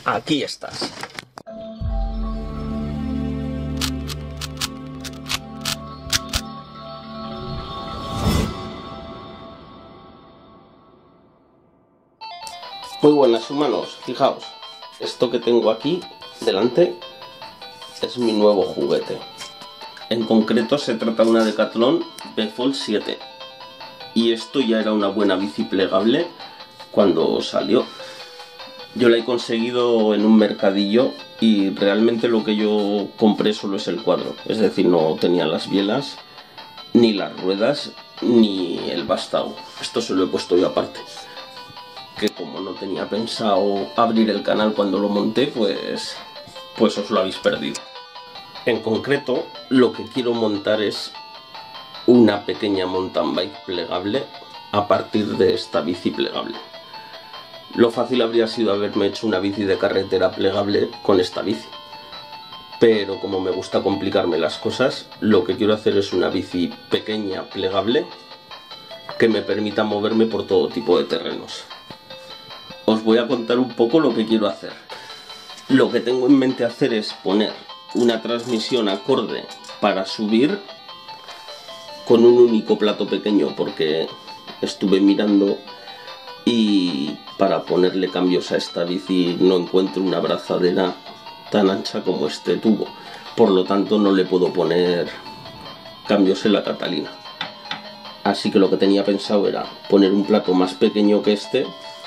aquí estás. Muy buenas humanos, fijaos, esto que tengo aquí delante es mi nuevo juguete. En concreto se trata de una Decathlon B-Fold 7 y esto ya era una buena bici plegable cuando salió. Yo la he conseguido en un mercadillo y realmente lo que yo compré solo es el cuadro, es decir, no tenía las bielas, ni las ruedas, ni el vástago. Esto se lo he puesto yo aparte, que como no tenía pensado abrir el canal cuando lo monté, pues os lo habéis perdido. En concreto, lo que quiero montar es una pequeña mountain bike plegable a partir de esta bici plegable. Lo fácil habría sido haberme hecho una bici de carretera plegable con esta bici, pero como me gusta complicarme las cosas, lo que quiero hacer es una bici pequeña plegable que me permita moverme por todo tipo de terrenos. Os voy a contar un poco lo que quiero hacer. Lo que tengo en mente hacer es poner una transmisión acorde para subir con un único plato pequeño, porque estuve mirando y para ponerle cambios a esta bici no encuentro una abrazadera tan ancha como este tubo, por lo tanto no le puedo poner cambios en la Catalina. Así que lo que tenía pensado era poner un plato más pequeño que este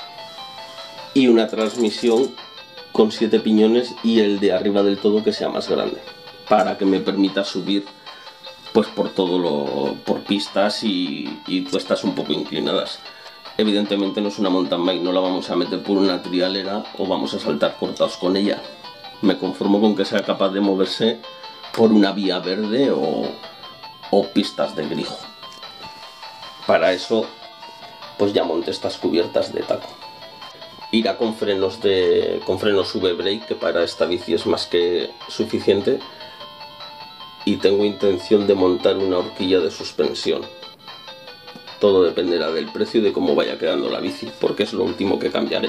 y una transmisión con 7 piñones y el de arriba del todo que sea más grande, para que me permita subir pues por pistas y cuestas un poco inclinadas. Evidentemente no es una mountain bike, no la vamos a meter por una trialera o vamos a saltar cortados con ella. Me conformo con que sea capaz de moverse por una vía verde o pistas de grijo. Para eso pues ya monté estas cubiertas de taco. Irá con frenos V-Brake, que para esta bici es más que suficiente, y tengo intención de montar una horquilla de suspensión. Todo dependerá del precio y de cómo vaya quedando la bici, porque es lo último que cambiaré.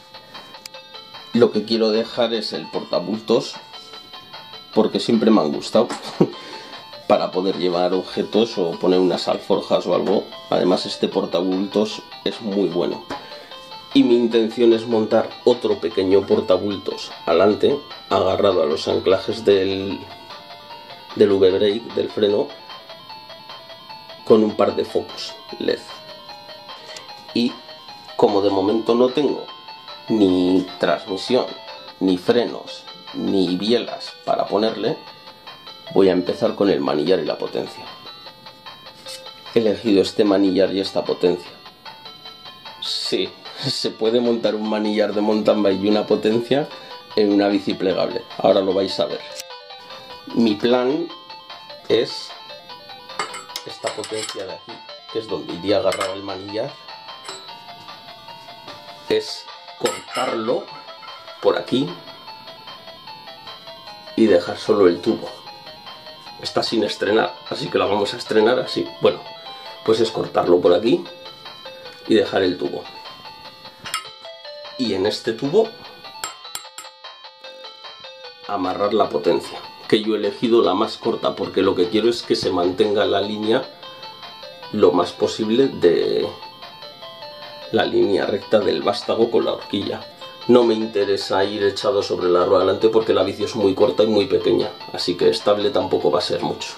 Lo que quiero dejar es el portabultos, porque siempre me han gustado para poder llevar objetos o poner unas alforjas o algo. Además este portabultos es muy bueno. Y mi intención es montar otro pequeño portabultos adelante, agarrado a los anclajes del V-Brake, del freno, con un par de focos LED. Y como de momento no tengo ni transmisión, ni frenos, ni bielas para ponerle, voy a empezar con el manillar y la potencia. He elegido este manillar y esta potencia. Sí, se puede montar un manillar de mountain bike y una potencia en una bici plegable. Ahora lo vais a ver. Mi plan es esta potencia de aquí, que es donde iría agarrado el manillar, es cortarlo por aquí y dejar solo el tubo. Está sin estrenar, así que la vamos a estrenar así. Bueno, pues es cortarlo por aquí y dejar el tubo. Y en este tubo amarrar la potencia, que yo he elegido la más corta porque lo que quiero es que se mantenga la línea lo más posible de la línea recta del vástago con la horquilla. No me interesa ir echado sobre la rueda delante porque la bici es muy corta y muy pequeña, así que estable tampoco va a ser mucho.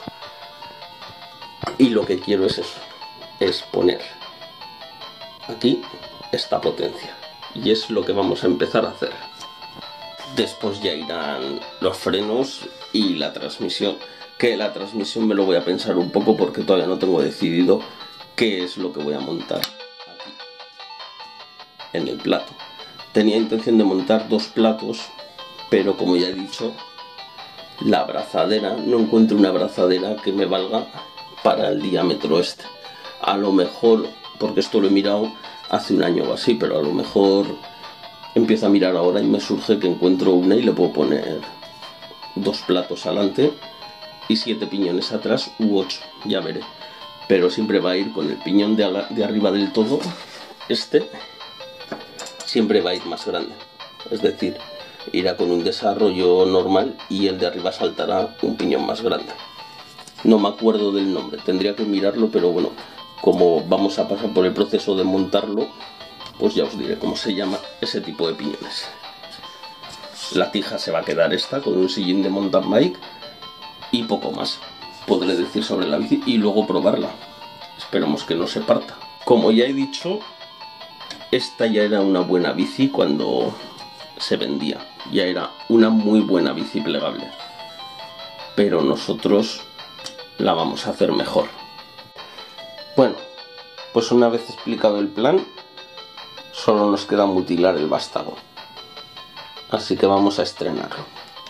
Y lo que quiero es eso, es poner aquí esta potencia, y es lo que vamos a empezar a hacer. Después ya irán los frenos y la transmisión, que la transmisión me lo voy a pensar un poco porque todavía no tengo decidido qué es lo que voy a montar aquí en el plato. Tenía intención de montar 2 platos, pero como ya he dicho, la abrazadera, no encuentro una abrazadera que me valga para el diámetro este. A lo mejor, porque esto lo he mirado hace un año o así, pero a lo mejor empiezo a mirar ahora y me surge que encuentro una y le puedo poner 2 platos adelante y 7 piñones atrás u 8, ya veré. Pero siempre va a ir con el piñón de arriba del todo, este siempre va a ir más grande. Es decir, irá con un desarrollo normal y el de arriba saltará un piñón más grande. No me acuerdo del nombre, tendría que mirarlo, pero bueno, como vamos a pasar por el proceso de montarlo, pues ya os diré cómo se llama ese tipo de piñones. La tija se va a quedar esta con un sillín de mountain bike y poco más podré decir sobre la bici y luego probarla. Esperemos que no se parta. Como ya he dicho, esta ya era una buena bici cuando se vendía, ya era una muy buena bici plegable, pero nosotros la vamos a hacer mejor. Bueno, pues una vez explicado el plan, solo nos queda mutilar el vástago, así que vamos a estrenarlo.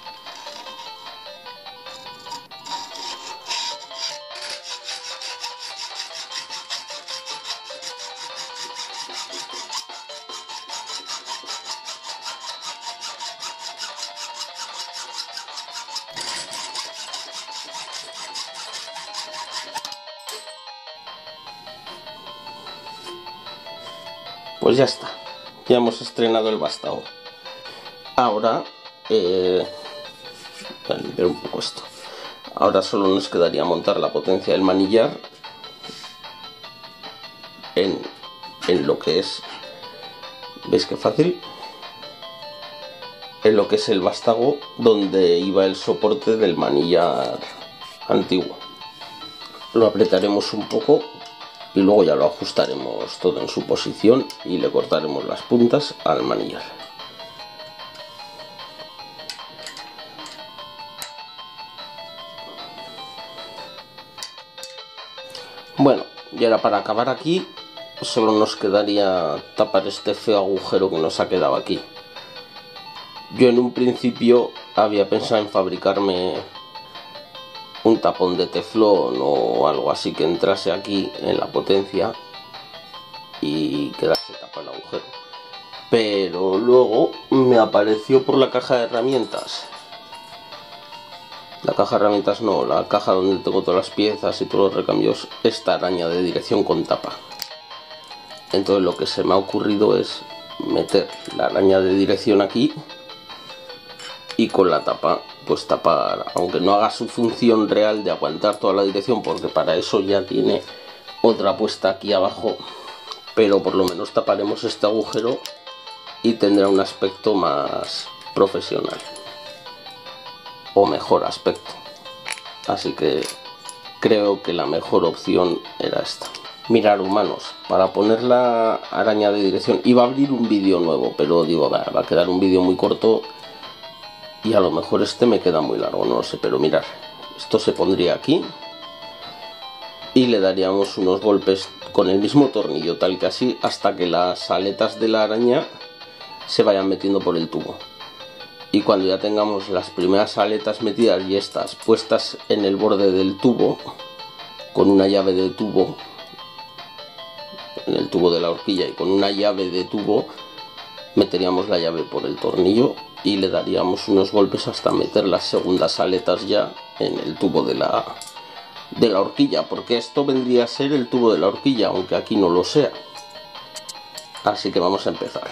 Pues ya está, ya hemos estrenado el vástago. Ahora, voy a limpiar un poco esto. Ahora solo nos quedaría montar la potencia del manillar en lo que es, ¿veis qué fácil? En lo que es el vástago donde iba el soporte del manillar antiguo. Lo apretaremos un poco y luego ya lo ajustaremos todo en su posición y le cortaremos las puntas al manillar. Bueno, y ahora para acabar aquí solo nos quedaría tapar este feo agujero que nos ha quedado aquí. Yo en un principio había pensado en fabricarme un tapón de teflón o algo así que entrase aquí en la potencia y quedase tapado el agujero, pero luego me apareció por la caja de herramientas, la caja donde tengo todas las piezas y todos los recambios, esta araña de dirección con tapa. Entonces lo que se me ha ocurrido es meter la araña de dirección aquí y con la tapa pues tapar, aunque no haga su función real de aguantar toda la dirección, porque para eso ya tiene otra puesta aquí abajo, pero por lo menos taparemos este agujero y tendrá un aspecto más profesional o mejor aspecto. Así que creo que la mejor opción era esta. Mirar, humanos, para poner la araña de dirección iba a abrir un vídeo nuevo, pero digo, va a quedar un vídeo muy corto y a lo mejor este me queda muy largo, no lo sé, pero mirar, esto se pondría aquí y le daríamos unos golpes con el mismo tornillo, tal que así, hasta que las aletas de la araña se vayan metiendo por el tubo. Y cuando ya tengamos las primeras aletas metidas y estas puestas en el borde del tubo, con una llave de tubo, en el tubo de la horquilla, y con una llave de tubo meteríamos la llave por el tornillo y le daríamos unos golpes hasta meter las segundas aletas ya en el tubo de la horquilla, porque esto vendría a ser el tubo de la horquilla, aunque aquí no lo sea. Así que vamos a empezar.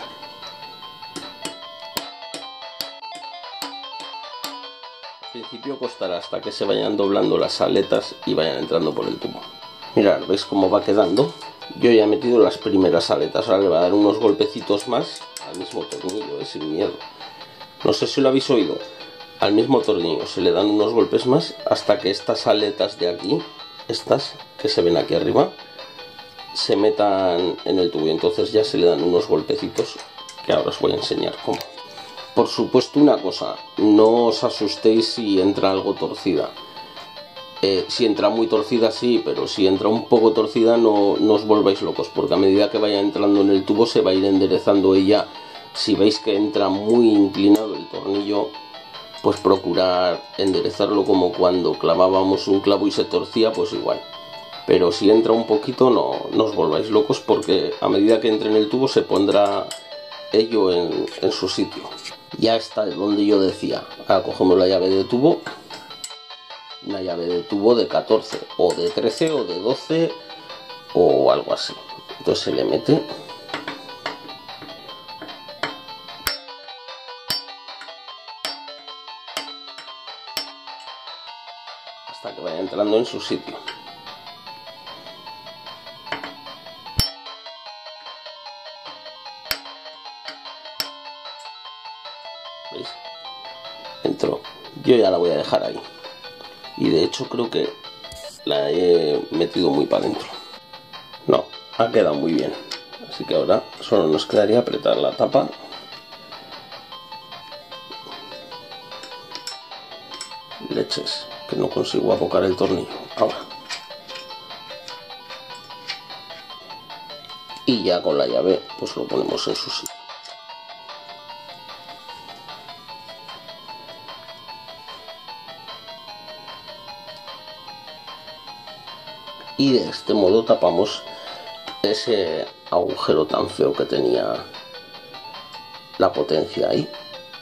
Al principio costará hasta que se vayan doblando las aletas y vayan entrando por el tubo. Mirad, ¿veis cómo va quedando? Yo ya he metido las primeras aletas, ahora le va a dar unos golpecitos más al mismo tornillo, sin miedo. No sé si lo habéis oído, al mismo tornillo se le dan unos golpes más hasta que estas aletas de aquí, estas que se ven aquí arriba, se metan en el tubo y entonces ya se le dan unos golpecitos que ahora os voy a enseñar cómo. Por supuesto, una cosa, no os asustéis si entra algo torcida. Si entra muy torcida sí, pero si entra un poco torcida no os volváis locos, porque a medida que vaya entrando en el tubo se va a ir enderezando ella. Si veis que entra muy inclinado el tornillo, pues procurar enderezarlo como cuando clavábamos un clavo y se torcía, pues igual. Pero si entra un poquito no os volváis locos, porque a medida que entre en el tubo se pondrá ello en su sitio. Ya está donde yo decía. Ahora cogemos la llave de tubo, una llave de tubo de 14 o de 13 o de 12 o algo así. Entonces se le mete hasta que vaya entrando en su sitio. ¿Veis? Entró. Yo ya la voy a dejar ahí. Y de hecho creo que la he metido muy para adentro. No, ha quedado muy bien. Así que ahora solo nos quedaría apretar la tapa. Leches, que no consigo abocar el tornillo. Ahora. Y ya con la llave pues lo ponemos en su sitio. Y de este modo tapamos ese agujero tan feo que tenía la potencia ahí.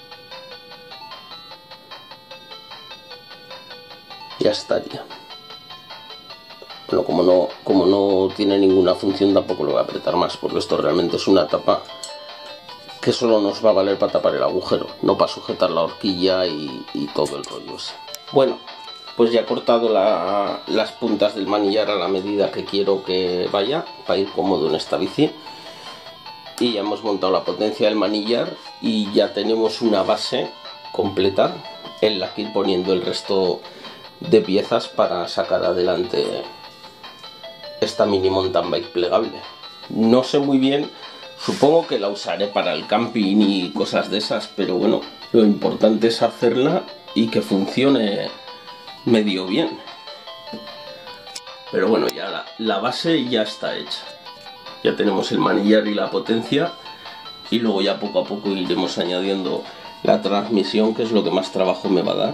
Ya estaría. Bueno, como no tiene ninguna función, tampoco lo voy a apretar más, porque esto realmente es una tapa que solo nos va a valer para tapar el agujero, no para sujetar la horquilla y todo el rollo ese. Bueno, pues ya he cortado las puntas del manillar a la medida que quiero que vaya, para ir cómodo en esta bici. Y ya hemos montado la potencia del manillar y ya tenemos una base completa en la que ir poniendo el resto de piezas para sacar adelante esta mini mountain bike plegable. No sé muy bien, supongo que la usaré para el camping y cosas de esas, pero bueno, lo importante es hacerla y que funcione medio bien. Pero bueno, ya la base ya está hecha. Ya tenemos el manillar y la potencia, y luego ya poco a poco iremos añadiendo la transmisión, que es lo que más trabajo me va a dar,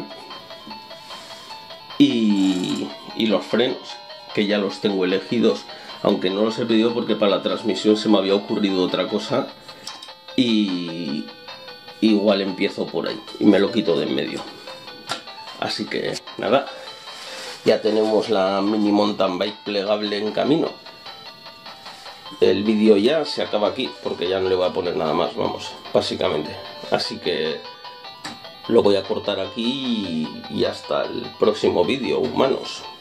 y los frenos, que ya los tengo elegidos, aunque no los he pedido porque para la transmisión se me había ocurrido otra cosa, y igual empiezo por ahí y me lo quito de en medio. Así que nada, ya tenemos la mini mountain bike plegable en camino. El vídeo ya se acaba aquí porque ya no le voy a poner nada más, vamos, básicamente. Así que lo voy a cortar aquí y hasta el próximo vídeo, humanos.